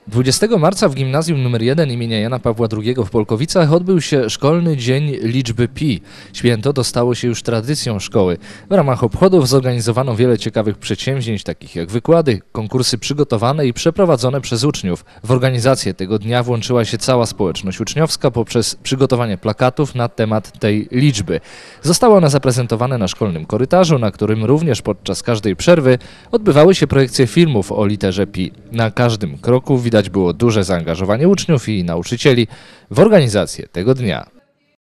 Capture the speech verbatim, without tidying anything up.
dwudziestego marca w gimnazjum nr jeden imienia Jana Pawła drugiego w Polkowicach odbył się Szkolny Dzień Liczby Pi. Święto to stało się już tradycją szkoły. W ramach obchodów zorganizowano wiele ciekawych przedsięwzięć, takich jak wykłady, konkursy przygotowane i przeprowadzone przez uczniów. W organizację tego dnia włączyła się cała społeczność uczniowska poprzez przygotowanie plakatów na temat tej liczby. Zostały one zaprezentowane na szkolnym korytarzu, na którym również podczas każdej przerwy odbywały się projekcje filmów o literze Pi. Na każdym kroku widać było duże zaangażowanie uczniów i nauczycieli w organizację tego dnia.